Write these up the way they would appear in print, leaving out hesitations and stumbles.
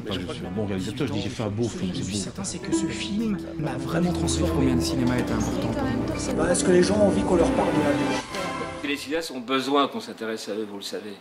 pas que je suis un bon réalisateur, je dis j'ai fait un beau film, c'est beau. Certain, c'est que ce film m'a vraiment transformé. Combien de cinéma était important pour moi? Est-ce que les gens ont envie qu'on leur parle de la vie? Les cinéastes ont besoin qu'on s'intéresse à eux, vous le savez.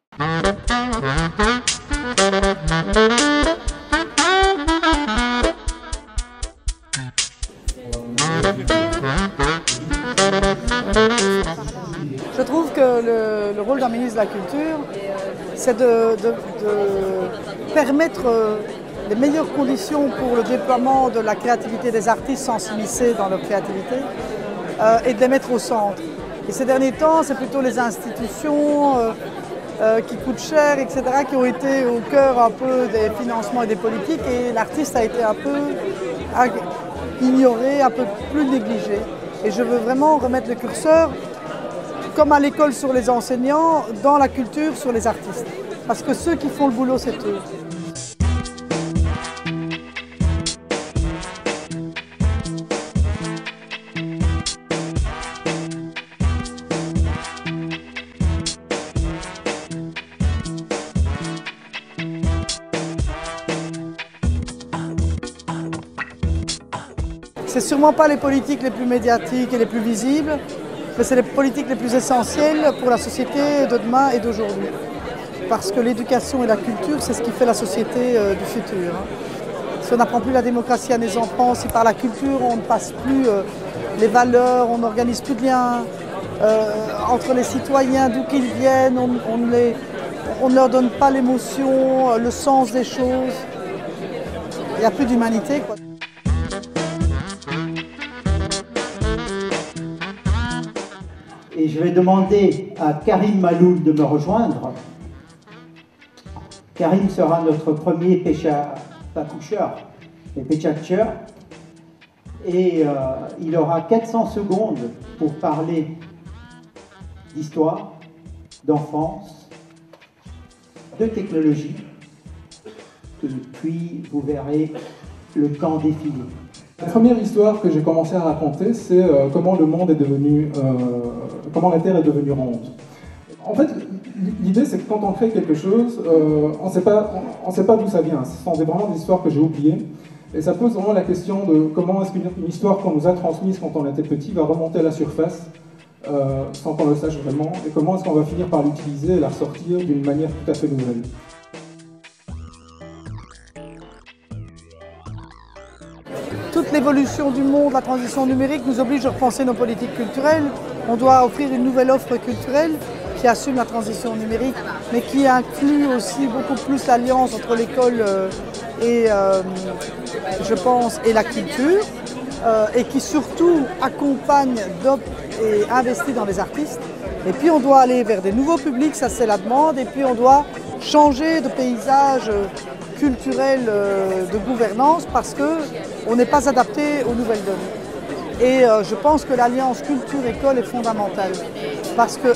Je trouve que le rôle d'un ministre de la Culture, c'est de permettre les meilleures conditions pour le déploiement de la créativité des artistes sans s'immiscer dans leur créativité et de les mettre au centre. Et ces derniers temps, c'est plutôt les institutions qui coûtent cher, etc., qui ont été au cœur un peu des financements et des politiques, et l'artiste a été un peu ignoré, un peu plus négligé. Et je veux vraiment remettre le curseur, comme à l'école sur les enseignants, dans la culture sur les artistes. Parce que ceux qui font le boulot, c'est eux. C'est sûrement pas les politiques les plus médiatiques et les plus visibles, mais c'est les politiques les plus essentielles pour la société de demain et d'aujourd'hui. Parce que l'éducation et la culture, c'est ce qui fait la société du futur. Si on n'apprend plus la démocratie à nos enfants, si par la culture on ne passe plus les valeurs, on n'organise plus de liens entre les citoyens, d'où qu'ils viennent, on ne leur donne pas l'émotion, le sens des choses, il n'y a plus d'humanité, quoi. Et je vais demander à Karim Maloul de me rejoindre. Karim sera notre premier péchakoucheur et péchakcheur. Et il aura 400 secondes pour parler d'histoire, d'enfance, de technologie. Et puis vous verrez le temps défiler. La première histoire que j'ai commencé à raconter, c'est comment le monde est devenu, comment la Terre est devenue ronde. En fait, l'idée c'est que quand on crée quelque chose, on ne sait pas d'où ça vient. Ce sont vraiment des histoires que j'ai oubliées. Et ça pose vraiment la question de comment est-ce qu'une histoire qu'on nous a transmise quand on était petit va remonter à la surface sans qu'on le sache vraiment, et comment est-ce qu'on va finir par l'utiliser et la ressortir d'une manière tout à fait nouvelle. Toute l'évolution du monde, la transition numérique nous oblige à repenser nos politiques culturelles. On doit offrir une nouvelle offre culturelle qui assume la transition numérique, mais qui inclut aussi beaucoup plus l'alliance entre l'école et, je pense, et la culture, et qui surtout accompagne et investit dans les artistes. Et puis on doit aller vers des nouveaux publics, ça c'est la demande, et puis on doit changer de paysage culturel de gouvernance parce qu'on n'est pas adapté aux nouvelles données. Et je pense que l'alliance culture-école est fondamentale parce que,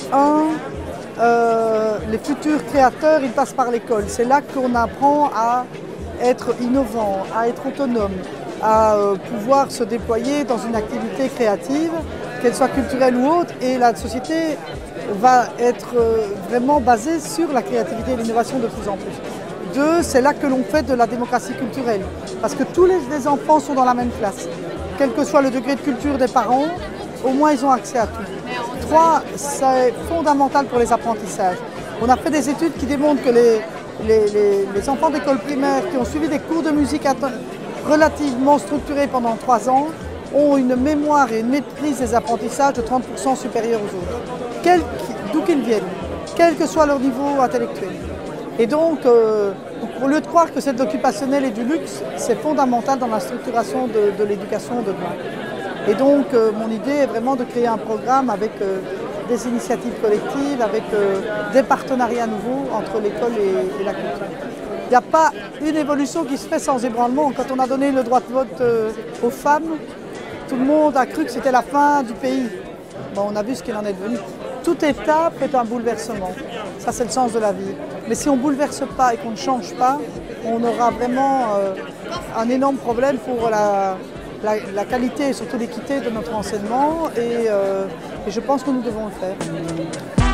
les futurs créateurs, ils passent par l'école. C'est là qu'on apprend à être innovant, à être autonome, à pouvoir se déployer dans une activité créative, qu'elle soit culturelle ou autre, et la société va être vraiment basée sur la créativité et l'innovation de plus en plus. C'est là que l'on fait de la démocratie culturelle, parce que tous les enfants sont dans la même classe. Quel que soit le degré de culture des parents, au moins ils ont accès à tout. 3, c'est fondamental pour les apprentissages. On a fait des études qui démontrent que les enfants d'école primaire qui ont suivi des cours de musique relativement structurés pendant 3 ans ont une mémoire et une maîtrise des apprentissages de 30% supérieure aux autres, d'où qu'ils viennent, quel que soit leur niveau intellectuel. Et donc, au lieu de croire que c'est de l'occupationnel et du luxe, c'est fondamental dans la structuration de l'éducation de demain. Et donc, mon idée est vraiment de créer un programme avec des initiatives collectives, avec des partenariats nouveaux entre l'école et la culture. Il n'y a pas une évolution qui se fait sans ébranlement. Quand on a donné le droit de vote aux femmes, tout le monde a cru que c'était la fin du pays. Bon, on a vu ce qu'il en est devenu. Toute étape est un bouleversement. Ça, c'est le sens de la vie. Mais si on ne bouleverse pas et qu'on ne change pas, on aura vraiment un énorme problème pour la qualité et surtout l'équité de notre enseignement. Et je pense que nous devons le faire.